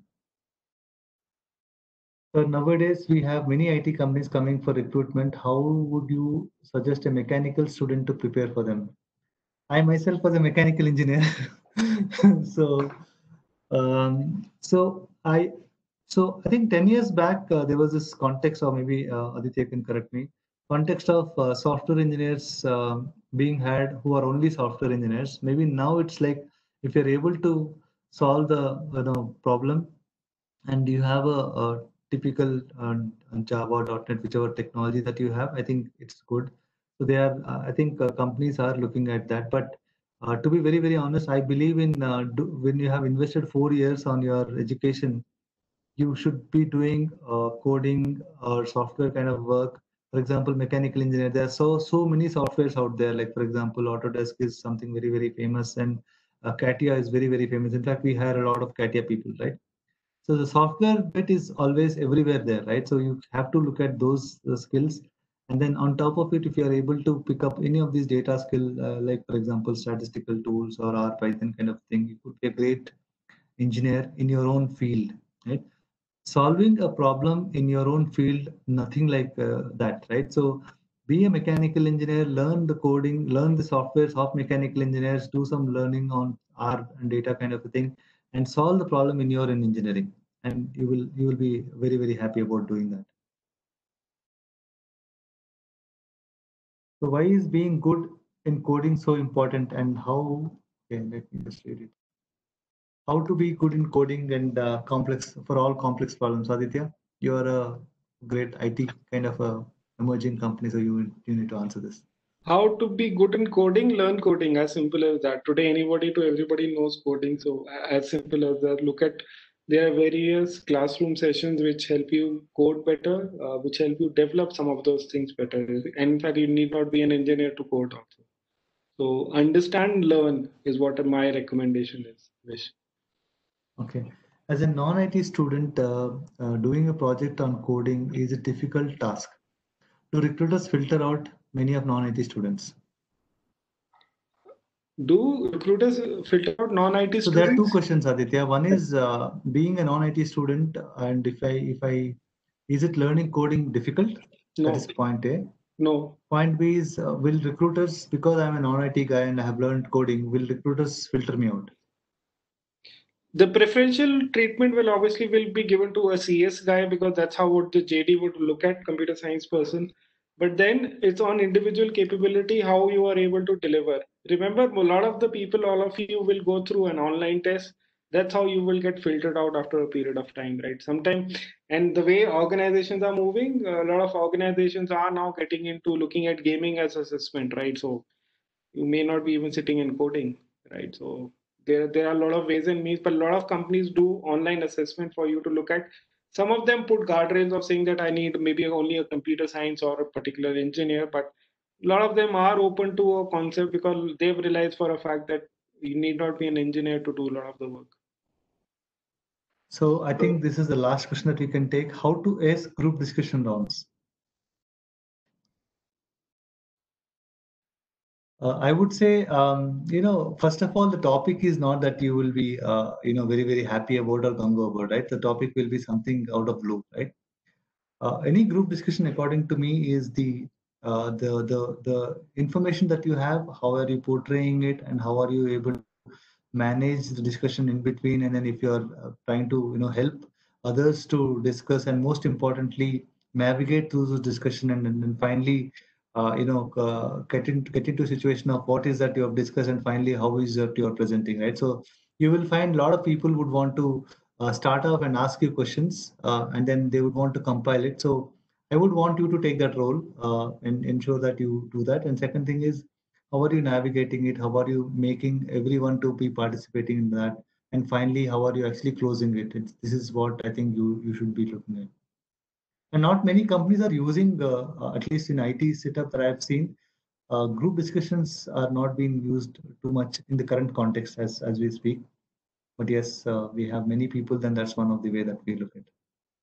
So nowadays we have many I T companies coming for recruitment. How would you suggest a mechanical student to prepare for them? I myself was a mechanical engineer. so, um, so I, so I think ten years back uh, there was this context, or maybe uh, Aditya can correct me, context of uh, software engineers uh, being had who are only software engineers. Maybe now it's like if you're able to solve the, you know, problem and you have a, a typical uh, Java, .NET, whichever technology that you have, I think it's good. So they are, uh, I think uh, companies are looking at that. But uh, to be very, very honest, I believe in uh, do, when you have invested four years on your education, you should be doing uh, coding or software kind of work. For example, mechanical engineer, there are so so many softwares out there. Like for example, Autodesk is something very, very famous, and uh, CATIA is very, very famous. In fact, we hire a lot of CATIA people, right? So the software bit is always everywhere there, right? So you have to look at those uh, skills. And then on top of it, if you are able to pick up any of these data skill, uh, like for example, statistical tools or R Python kind of thing, you could be a great engineer in your own field, right? Solving a problem in your own field, nothing like uh, that, right? So be a mechanical engineer, learn the coding, learn the softwares of mechanical engineers, do some learning on R and data kind of a thing, and solve the problem in your in engineering. And you will you will be very, very happy about doing that. So why is being good in coding so important, and how, okay, let me just read it. How to be good in coding and uh, complex for all complex problems. Aditya, you are a great I T kind of a emerging company, so you you need to answer this. How to be good in coding? Learn coding. As simple as that. Today, anybody to everybody knows coding. So as simple as that. Look at, there are various classroom sessions which help you code better, uh, which help you develop some of those things better. And in fact, you need not be an engineer to code also. So understand, learn is what my recommendation is. Vish. Okay. As a non-I T student, uh, uh, doing a project on coding is a difficult task. Do recruiters filter out many of non-I T students? Do recruiters filter out non-I T So students? there are two questions, Aditya. One is uh, being a non-I T student, and if I if I is it learning coding difficult? No. That is point A. No. Point B is uh, will recruiters, because I'm a non-I T guy and I have learned coding, will recruiters filter me out? The preferential treatment will obviously will be given to a C S guy because that's how what the J D would look at, computer science person. But then it's on individual capability how you are able to deliver. Remember, a lot of the people, all of you will go through an online test. That's how you will get filtered out after a period of time, right? Sometimes, and the way organizations are moving, a lot of organizations are now getting into looking at gaming as assessment, right? So you may not be even sitting in coding, right? So there, there are a lot of ways and means, but a lot of companies do online assessment for you to look at. Some of them put guardrails of saying that I need maybe only a computer science or a particular engineer, but a lot of them are open to a concept because they've realized for a fact that you need not be an engineer to do a lot of the work. So I think this is the last question that we can take. How to ace group discussion rounds? Uh, I would say, um, you know, first of all, the topic is not that you will be, uh, you know, very, very happy about or gung-ho about, right? The topic will be something out of blue, right? Uh, any group discussion, according to me, is the uh, the the the information that you have. How are you portraying it, and how are you able to manage the discussion in between? And then if you are uh, trying to, you know, help others to discuss, and most importantly, navigate through this discussion, and, and then finally, uh, you know, uh, get into get into a situation of what is that you have discussed, and finally, how is that you are presenting, right? So you will find a lot of people would want to uh, start off and ask you questions, uh, and then they would want to compile it. So I would want you to take that role uh, and ensure that you do that. And second thing is, how are you navigating it? How are you making everyone to be participating in that? And finally, how are you actually closing it? It's, this is what I think you you should be looking at. And not many companies are using, uh, uh, at least in I T setup that I've seen, uh, group discussions are not being used too much in the current context as as we speak. But yes, uh, we have many people, then that's one of the way that we look at it.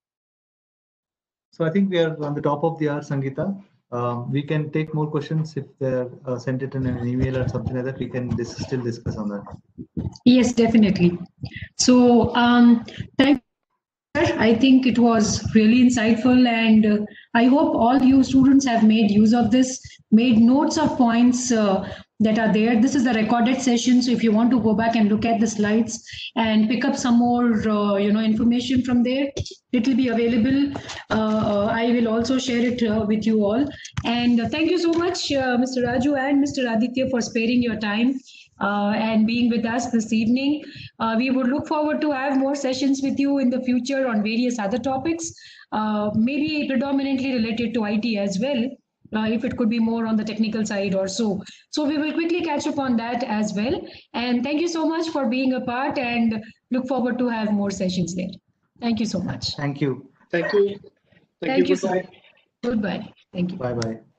So I think we are on the top of the hour, Sangeeta. Um, we can take more questions if they're uh, sent it in an email or something like that. We can dis still discuss on that. Yes, definitely. So um, thank you. I think it was really insightful, and uh, I hope all you students have made use of this, made notes of points uh, that are there. This is the recorded session, so if you want to go back and look at the slides and pick up some more, uh, you know, information from there, it will be available. Uh, I will also share it uh, with you all. And uh, thank you so much, uh, Mister Raju and Mister Aditya, for sparing your time uh, and being with us this evening. Uh, we would look forward to have more sessions with you in the future on various other topics, uh, maybe predominantly related to I T as well. Uh, if it could be more on the technical side or so. So we will quickly catch up on that as well. And thank you so much for being a part, and look forward to have more sessions there. Thank you so much. Thank you. Thank you. Thank, Thank you. you, sir. Goodbye. Thank you. Bye-bye.